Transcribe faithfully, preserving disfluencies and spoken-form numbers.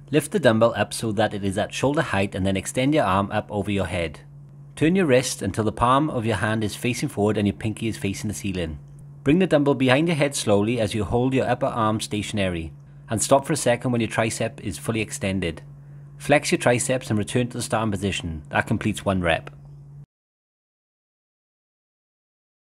Lift the dumbbell up so that it is at shoulder height and then extend your arm up over your head. Turn your wrist until the palm of your hand is facing forward and your pinky is facing the ceiling. Bring the dumbbell behind your head slowly as you hold your upper arm stationary, and stop for a second when your tricep is fully extended. Flex your triceps and return to the starting position. That completes one rep.